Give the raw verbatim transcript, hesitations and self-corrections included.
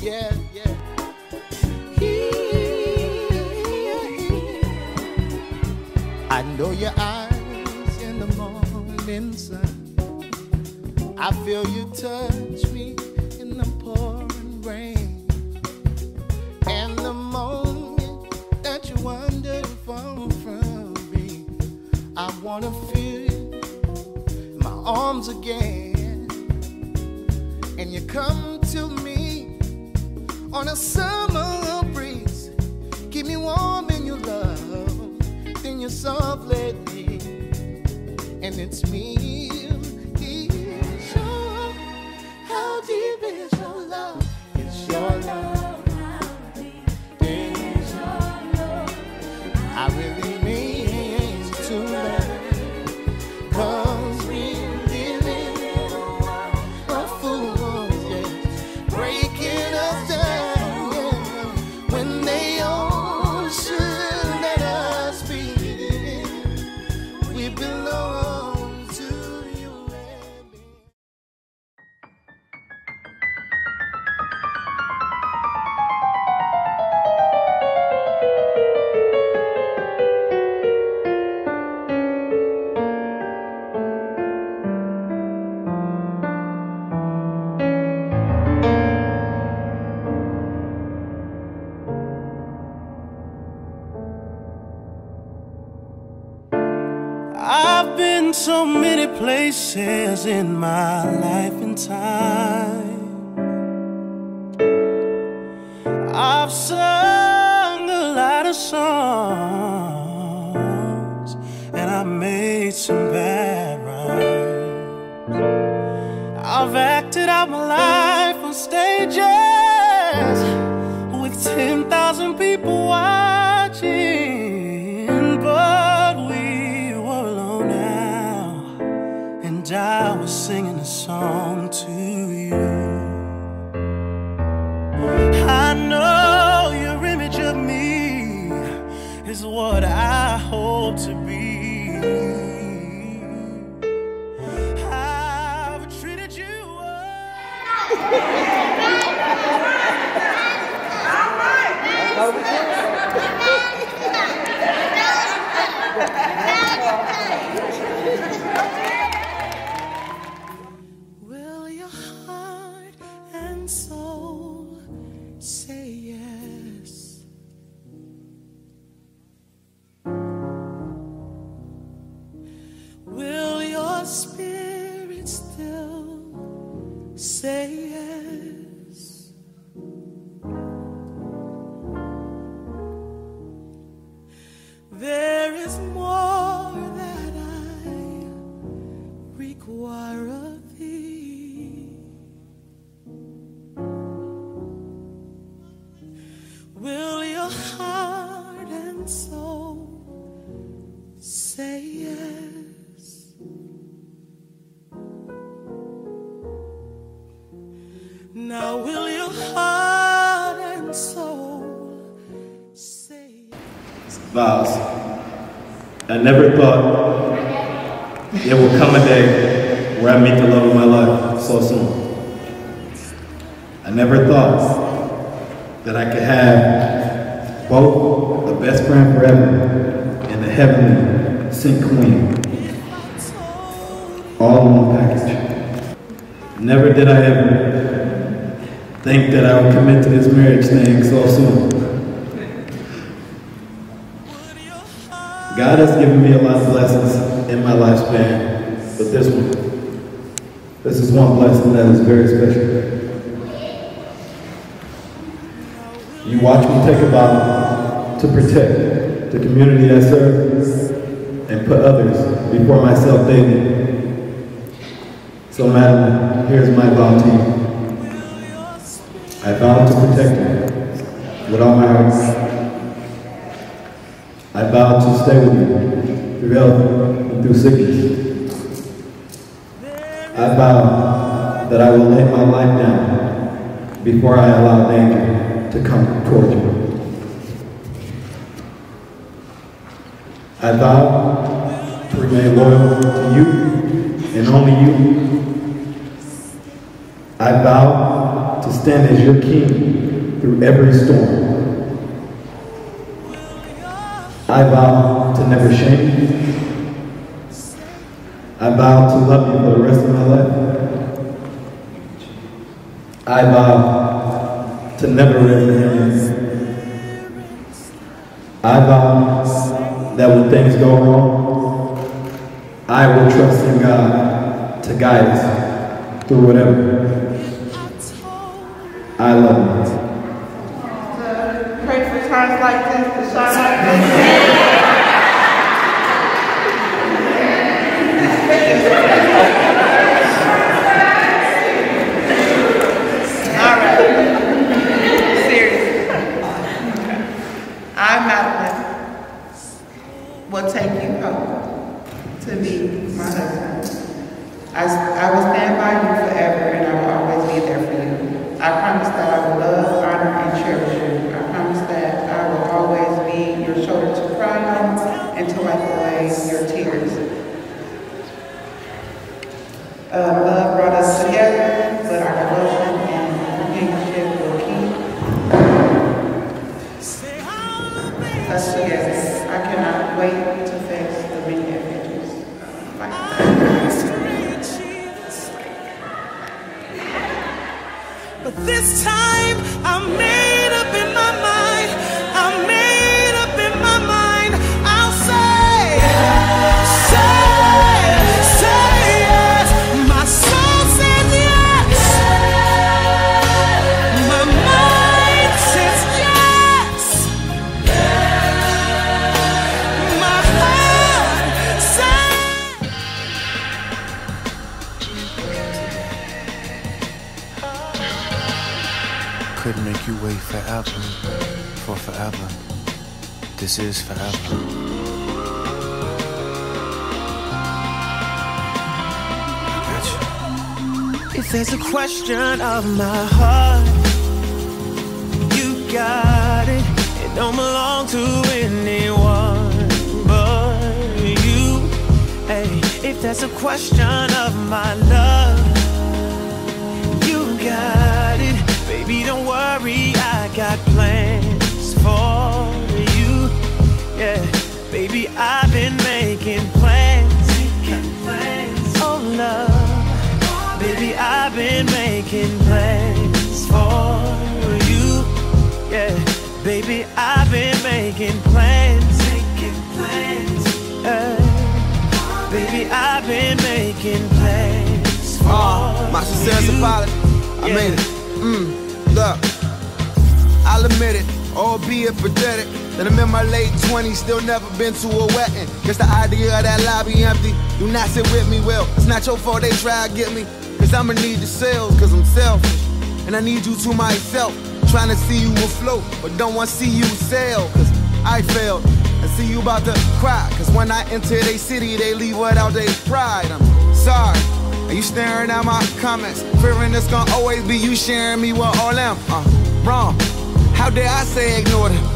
yeah, yeah. I know your eyes in the morning sun. I feel you touch me in the pouring rain. And the moment that you wander far from me, I wanna feel you in my arms again. And you come to me on a summer breeze, keep me warm in your love, then you softly leave, and it's me. How deep is your love? It's your love. How deep is your love? I really mean to love, 'cause we live in a world of fools, yeah, breaking us down, yeah, when they all should let us be. We belong to you and me. I've been so many places in my life and time. I've sung a lot of songs, and I made some bad rhymes. I've acted out my life on stages with ten thousand people watching, but we were alone now, and I was singing a song to you. I know your image of me is what I hope to be. I've treated you Will your heart and soul say yes? Will your spirit still say yes? There is more that I require of thee. Will your heart and soul say yes? Now will your heart and soul say yes? Vows. I never thought there will come a day where I meet the love of my life so soon. I never thought that I could have both a best friend forever and a heavenly sink queen, all in one package. Never did I ever think that I would commit to this marriage thing so soon. God has given me a lot of blessings in my lifespan, but this one, this is one blessing that is very special. You watch me take a vow to protect the community I serve and put others before myself daily. So Madeline, here's my vow to you. I vow to protect you with all my heart. I vow to stay with you through health and through sickness. I vow that I will lay my life down before I allow danger to come toward you. I vow to remain loyal to you and only you. I vow to stand as your king through every storm. I vow to never shame you. I vow to love you for the rest of my life. I vow to never resent you. I vow that when things go wrong, I will trust in God to guide us through whatever. I love you. To pray for times like this, to shine like this. All right. Seriously. I, Madeline, will take you home to be my husband. I, I will stand by you forever, and I will always be there for you. I promise that I will love, honor, and cherish you. I promise that I will always be your shoulder to cry on and to wipe away your tears. Uh, love brought us together, but our devotion and companionship will keep us together. I cannot wait to face the many adventures. Bye. But this time I'm made up in my mind. I'm made up in my mind. I'll say, say, say yes. My soul says yes. My mind says yes. My heart says. Couldn't make you wait forever, for forever. This is forever. I got you. If there's a question of my heart, you got it. It don't belong to anyone but you. Hey, if there's a question of my love, you got it. Baby, don't worry, I got plans for you. Yeah, baby, I've been making plans. Making plans. Oh, love. Baby, I've been making plans for you. Yeah, baby, I've been making plans. Making plans. Yeah. Baby, I've been making plans for uh, my sincere apology. I yeah. made it. Mm. Look, I'll admit it, albeit pathetic, that I'm in my late twenties, still never been to a wedding. Guess the idea of that lobby empty, do not sit with me, well, it's not your fault they try to get me. Cause I'ma need the sales, cause I'm selfish, and I need you to myself. Trying to see you afloat, but don't want to see you sail. Cause I failed, I see you about to cry. Cause when I enter they city, they leave without their pride. I'm sorry. Are you staring at my comments? Fearing it's gonna always be you sharing me with all them? Uh, wrong. How dare I say ignore them?